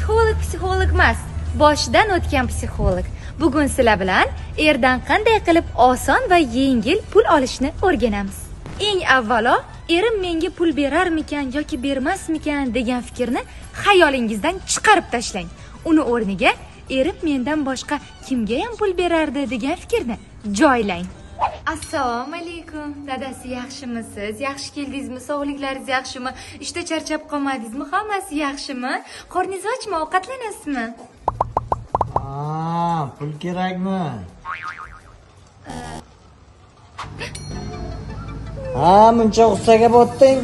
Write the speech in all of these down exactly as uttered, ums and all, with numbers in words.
Psixolog psixolog emas, boshidan o'tgan psixolog. Bugun sizlar bilan erdan qanday qilib oson va yengil pul olishni o'rganamiz. Eng avvalo, erim menga pul berarmikan yoki bermasmikan degan fikrni xayolingizdan chiqarib tashlang. Uni o'rniga erim mendan boshqa kimga ham pul berardi degan fikrni joylang. Assalomu alaykum. Dadasi yaxshimisiz? Yaxshi keldingizmi? Sog'liklaringiz yaxshimi? Ishda charchab qolmadingizmi? Hammasi yaxshimi? Qorningiz ochmi? Ovqatlanasizmi? Aa, pul kerakmi? Ha, muncha g'ussaga botding.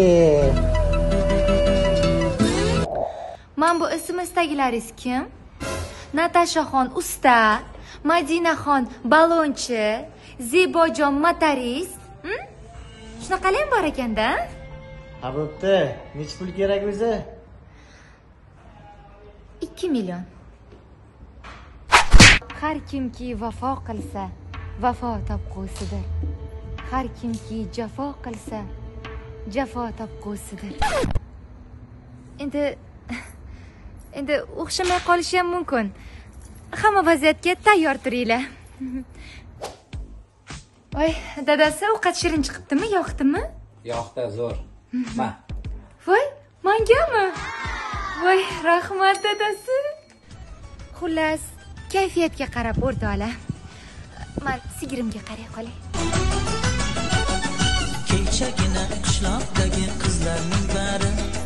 Men bu ismimizdagilaringiz kim? Natashaxon usta, Madinaxon balonchi, Zebojon motorist. Hm? Shunaqalar bor ekanda? Ha, bo'pti. Nech pul kerak o'zi? ikki million. Har kimki vafo qilsa, vafo topqusidir. Har kimki jafo qilsa, jafo topqusidir. Endi endi o'xshamay qolishi ham mumkin. Hamma vaziyatga tayyor turinglar. Voy, dadasi ovqat shirin chiqibdimi, yoqdimi? Yoqdi, zo'r. Ma. Voy, mangami? Voy, rahmat dadasi. Xullas, kayfiyatga qarab o'rtoqlar. Men sigirimga qaray qolay. Kechagina qishloqdagi qizlarning bari